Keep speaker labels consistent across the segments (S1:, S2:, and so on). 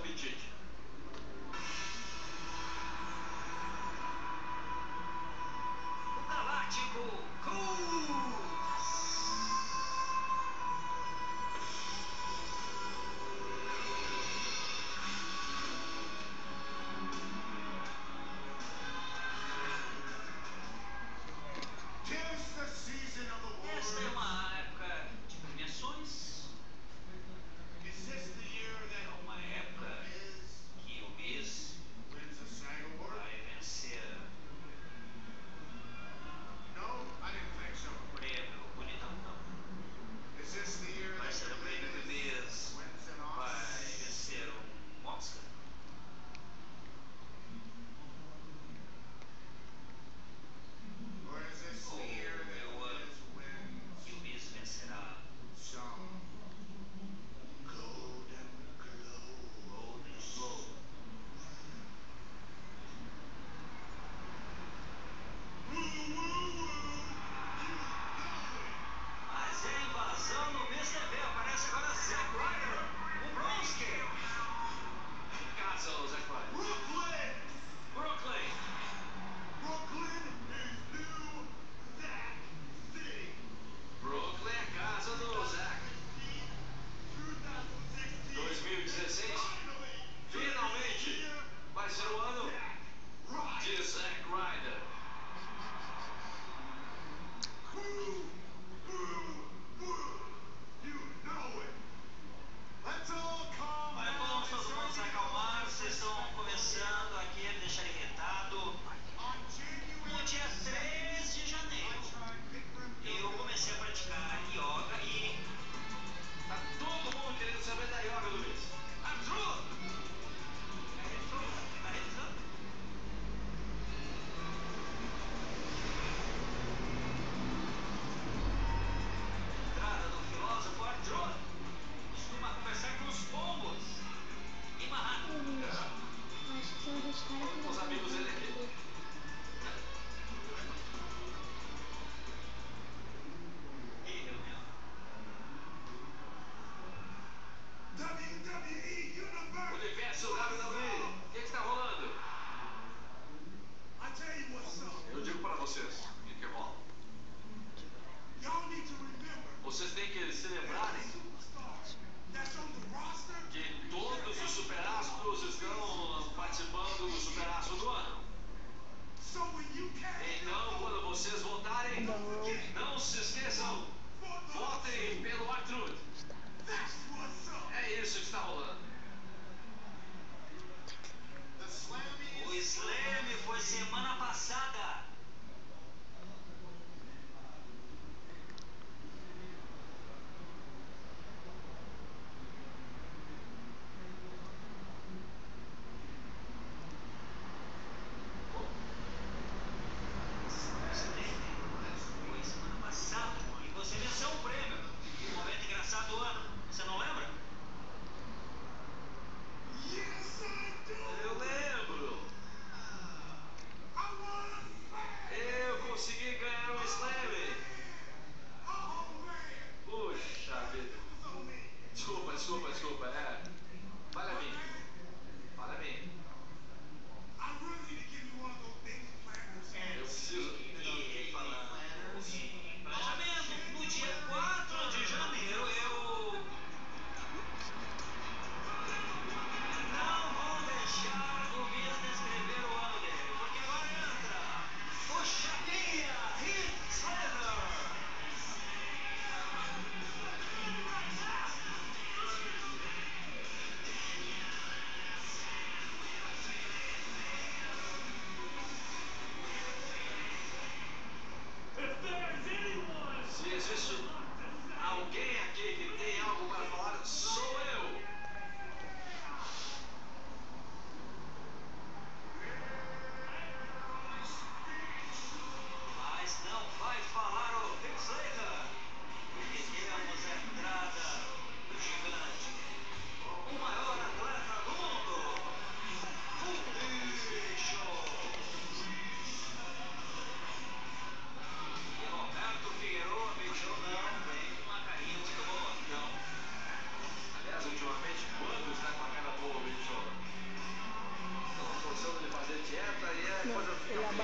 S1: apetite.
S2: O Galáctico Cool! Esta é uma época de premiações. É uma época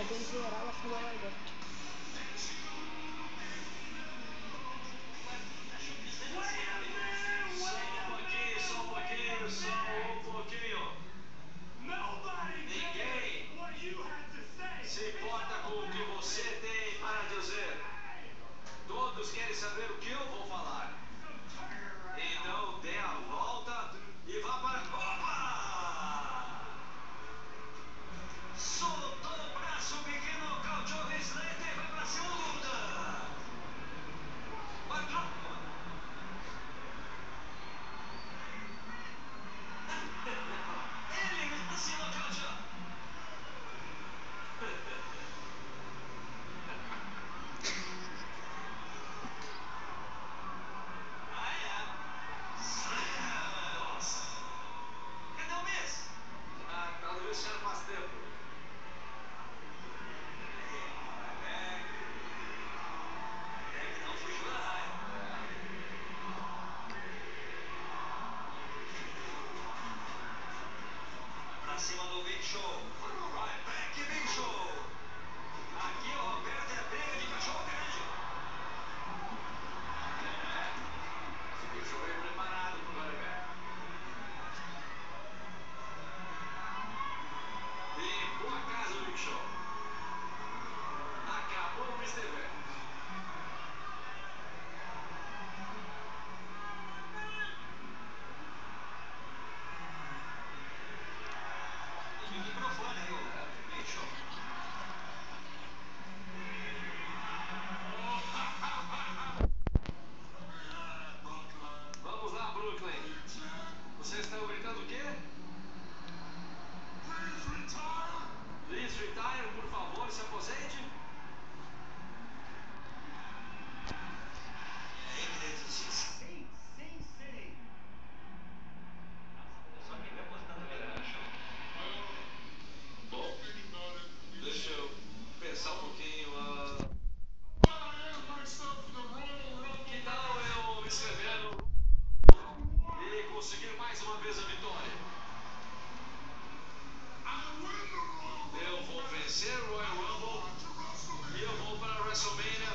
S1: em geral assim não largou.
S2: Só um pouquinho. Ninguém se importa com o que você tem para dizer. Todos querem saber o que eu vou falar. Então dê a volta e vá para... Opa! Soltou o braço pequeno, cauteou Slater e vai para a segunda. Patrão. Ele me ensinou, cauteou. Nossa. Cadê o Miss? Tá no vestiário faz tempo. Que não fugiu da raia. Pra cima do Big Show. Vai back, Big Show. Aqui o Roberto é briga de cachorro grande. Esse Big Show veio preparado pro running back. E boa casa o Big Show. Acabou o Mr. Evans. Tem microfone aí, o Big Show. Vamos lá, Brooklyn. Vocês estão gritando o quê? Please retire, por favor, se aposente. Sim. Só quem vai postando a galera show. Bom, deixa eu pensar um pouquinho. Que tal eu me inscrever e conseguir mais uma vez a vitória? Eu vou vencer o Royal Rumble e eu vou para a WrestleMania